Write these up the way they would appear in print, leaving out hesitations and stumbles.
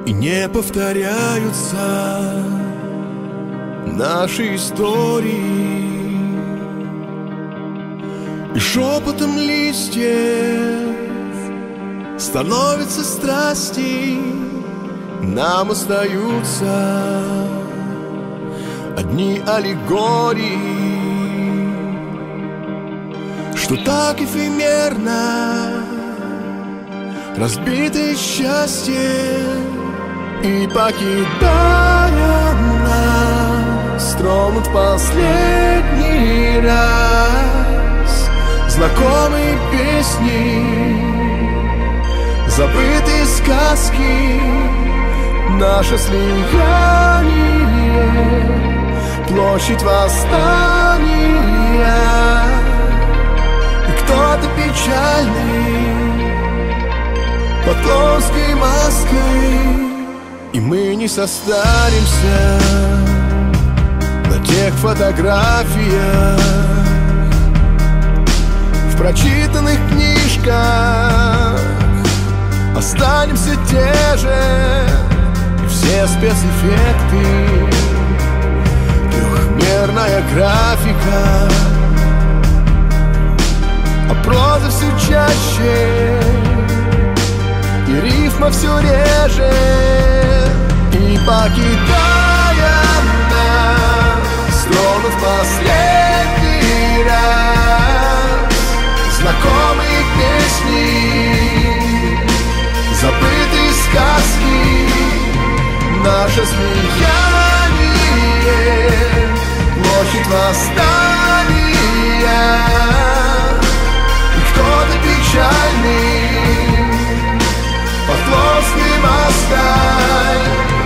и не повторяются наши истории. И шепотом листьев становятся страсти, нам остаются одни аллегории, что так эфемерно разбитое счастье, и покидая нас, тронут последний раз знакомые песни, забытые сказки, наше слияние, площадь восстания. И кто-то печальный под плоской маской, и мы не состаримся на тех фотографиях, в прочитанных книжках останемся те же, и все спецэффекты, трехмерная графика, а проза все чаще, и рифма все реже. И покидая нас, тронут последний раз знакомые песни, забытые сказки, наше слияние, площадь восстания. И кто-то печальный под плоской маской.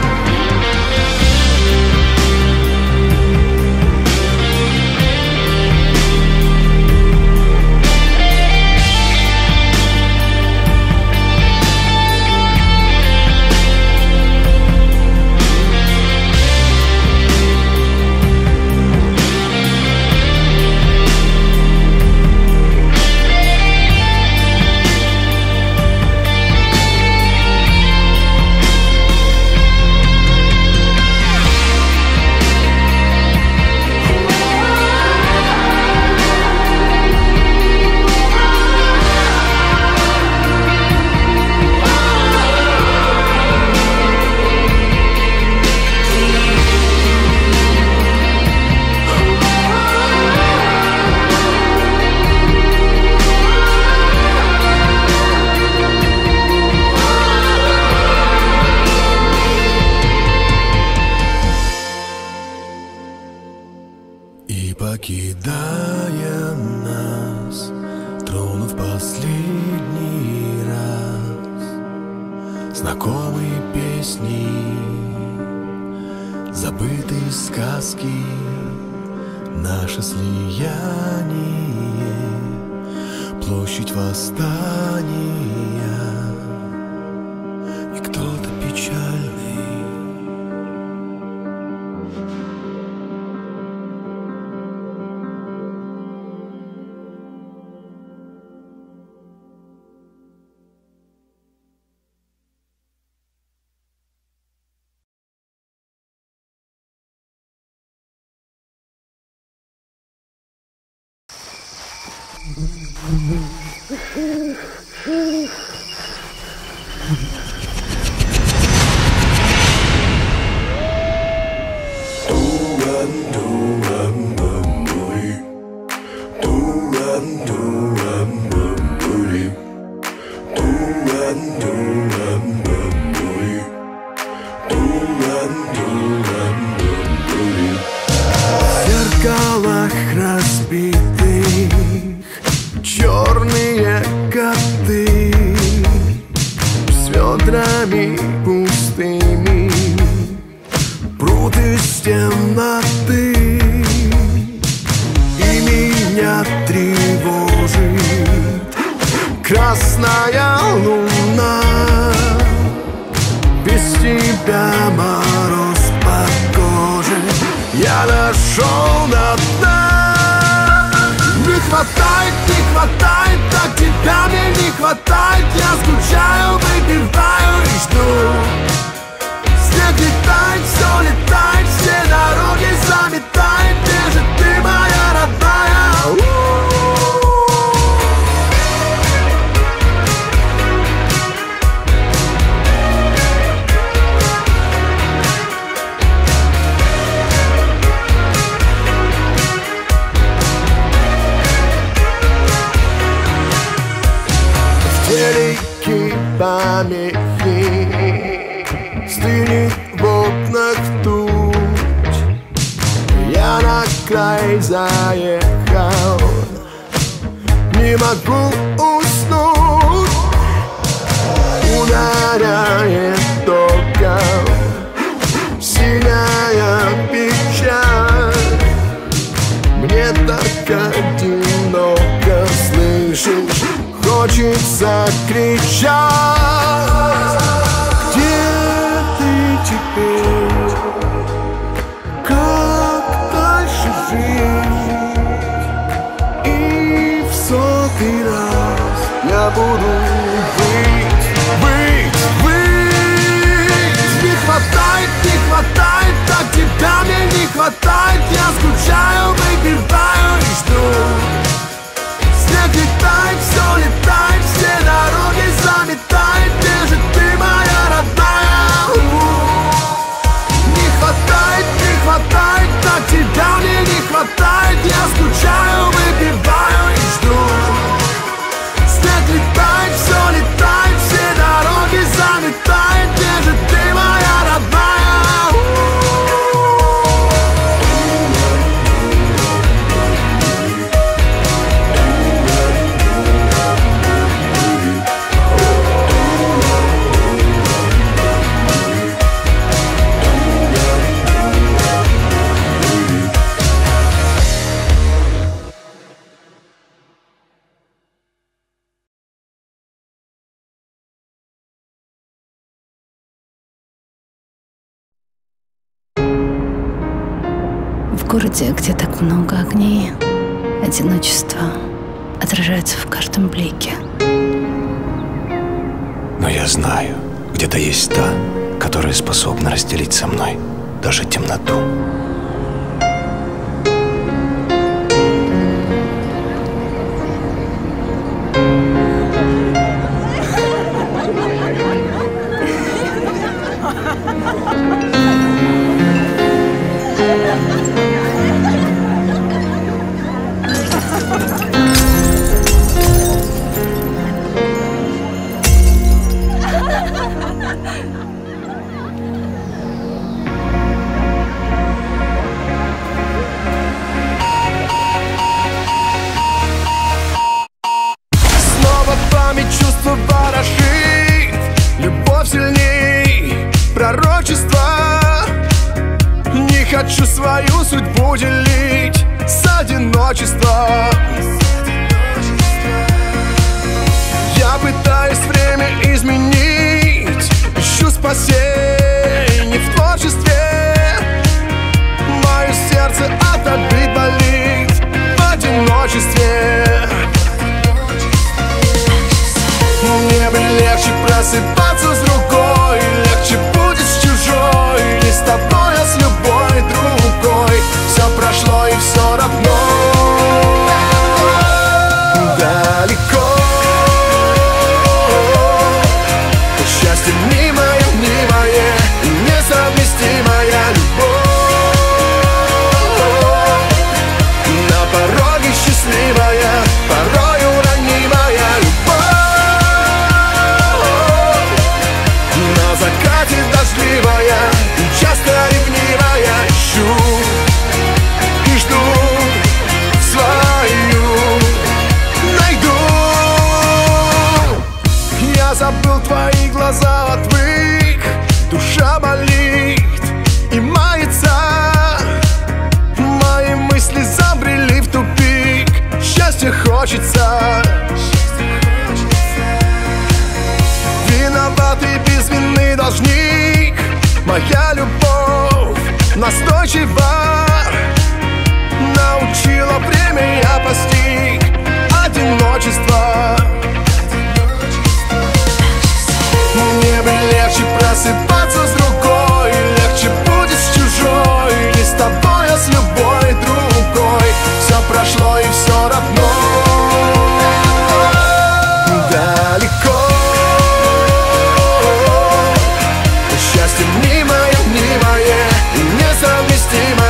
Покидая нас, тронув последний раз знакомые песни, забытые сказки, наше слияние, площадь восстания. И кто-то печальный черные коты с ведрами пустыми прут из темноты, и меня тревожит красная луна. Без тебя мороз по коже, я дошел до дна. Не хватает, так тебя мне не хватает. Я скучаю, выпиваю и жду помехи, стынет в окнах тучь. Я на край заехал, не могу уснуть. Ударяет током синяя печаль. Мне так одиноко, слышишь, хочется кричать. Где ты теперь? Как дальше жить? И в 100-й раз я буду выть. Не хватает, так тебя мне не хватает. Я скучаю, выпиваю и жду. Снег летает, все летает, все дороги заметает. Где же ты, моя родная? Не хватает, так тебя мне не хватает. Я скучаю, выпиваю и жду. Снег летает, все летает, все дороги заметает. Где же ты, моя родная? В городе, где так много огней, одиночество отражается в каждом блике. Но я знаю, где-то есть та, которая способна разделить со мной даже темноту. Хочу свою судьбу делить с одиночеством. Я пытаюсь время изменить, ищу спасение в творчестве. Мое сердце от обид болит в одиночестве. Мне бы легче просыпаться с другой, легче будет с чужой, не с тобой, а с любой другой. Все прошло и все равно далеко. Счастье мнимое, несовместимая любовь. На пороге счастливая, порою ранимая любовь. На закате дождливая, часто ревнивая. Ищу и жду свою найду. Я забыл твои глаза, отвык, душа болит и мается. Мои мысли забрели в тупик, счастья хочется. Виноватый без вины должник, моя любовь настойчива. Научила время, я постиг одиночество. Мне бы легче просыпаться с другой, легче будет с чужой, не с тобой, а с любой другой. Все прошло и все равно далеко. Счастье мнимое, несовместимое.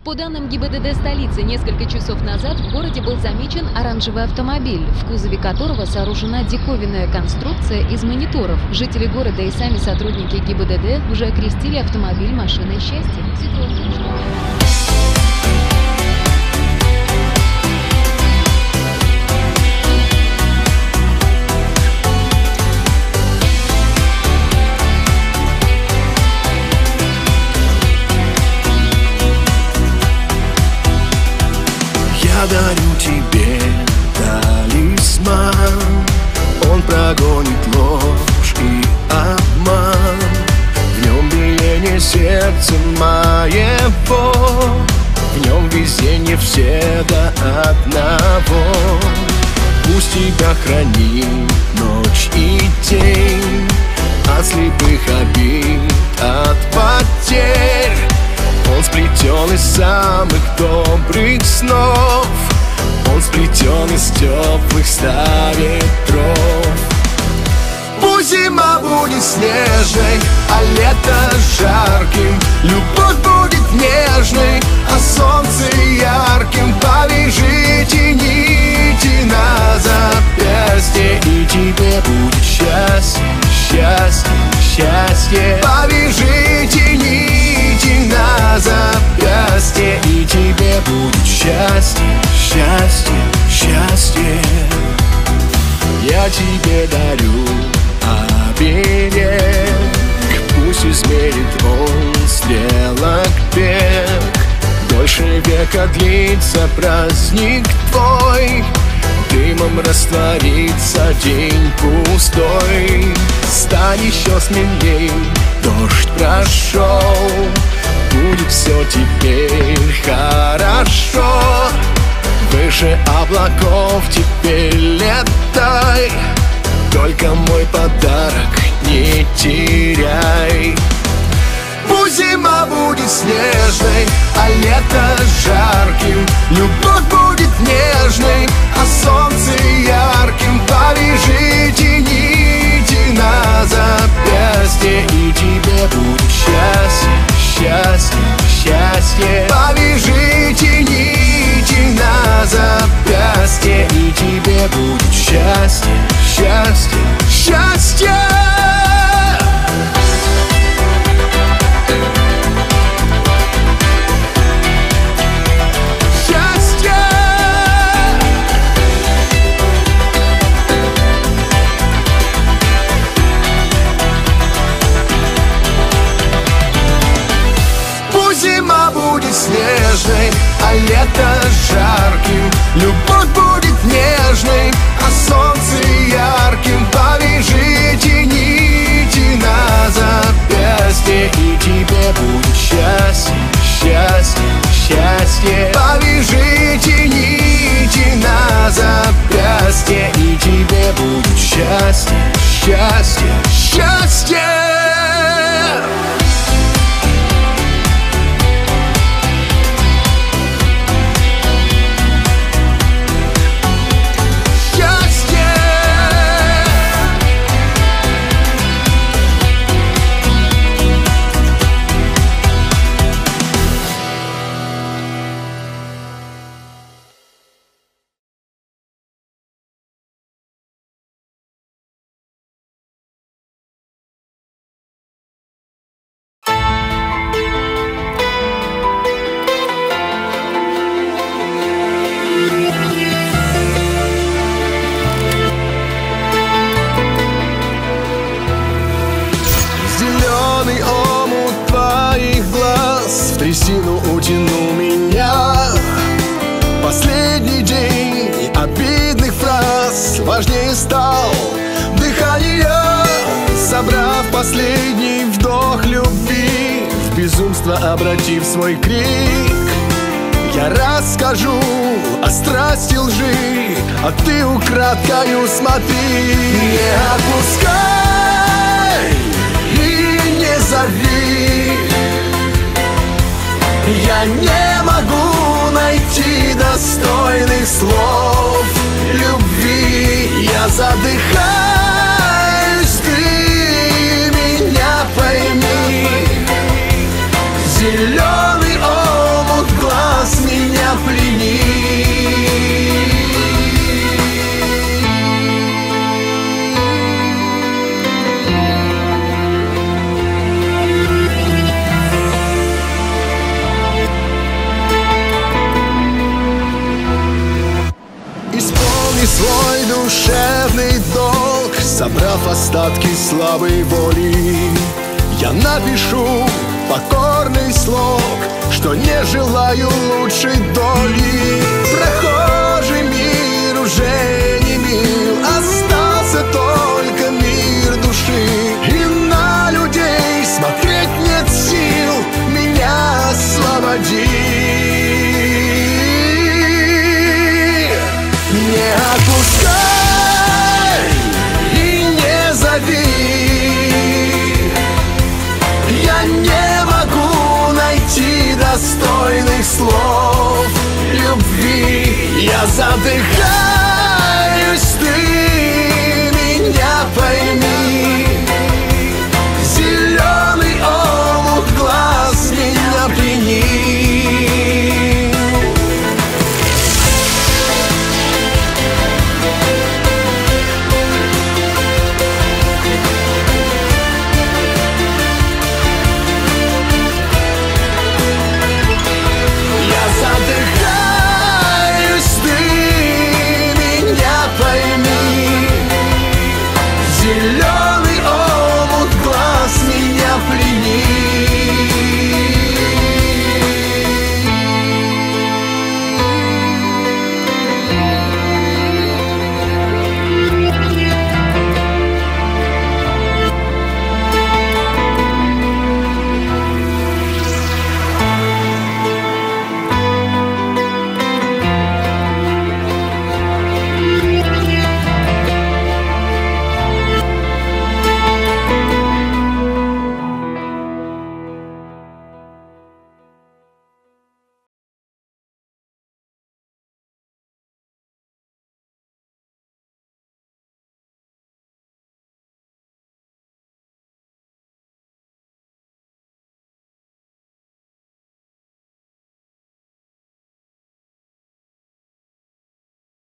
По данным ГИБДД столицы, несколько часов назад в городе был замечен оранжевый автомобиль, в кузове которого сооружена диковинная конструкция из мониторов. Жители города и сами сотрудники ГИБДД уже окрестили автомобиль машиной счастья. Я дарю тебе талисман, он прогонит ложь и обман. В нем биение сердца моего, в нем везенье все до одного. Пусть тебя хранит ночь и день от слепых обид, от потерь. Он сплетен из самых добрых снов, он сплетен из теплых 100 ветров. Пусть зима будет снежной, а лето жарким, любовь будет нежной, а солнце ярким. Повяжите нити на запястье, и тебе будет счастье, счастье, счастье. Повяжите нити на запястье, и тебе будет счастье, счастье, счастье. Я тебе дарю оберег, пусть измерит он стрелок бег. Дольше века длится праздник твой, дымом растворится день пустой. Стань еще смелей, дождь прошел, будет все теперь хорошо. Выше облаков теперь летай, только мой подарок не теряй. Пусть зима будет снежной, а лето жарким, любовь будет нежной, а солнце ярким. Повяжите нити на запястье, и тебе будет счастье, счастье, счастье. Повяжите нити на запястье, и тебе будет счастье, счастье, счастье. Снежной, а лето жарким, любовь будет нежной, а солнце ярким. Повяжите нити на запястье, и тебе будет счастье, счастье, счастье. Повяжите нити на запястье, и тебе будет счастье, счастье, счастье. Трясину утянул меня. Последний день обидных фраз важнее стал дыхание. Собрав последний вдох любви, в безумство обратив свой крик, я расскажу о страсти лжи, а ты украдкою смотри. Не отпускай и не зови, я не могу найти достойных слов любви. Я задыхаюсь, ты меня пойми. Зеленый омут глаз напишу покорный слог, что не желаю лучшей доли. Прохожий мир уже не мил, остался только мир души. И на людей смотреть нет сил, меня освободи. Не отпускай и не зови. Я не могу найти достойных слов любви. Я задыхаюсь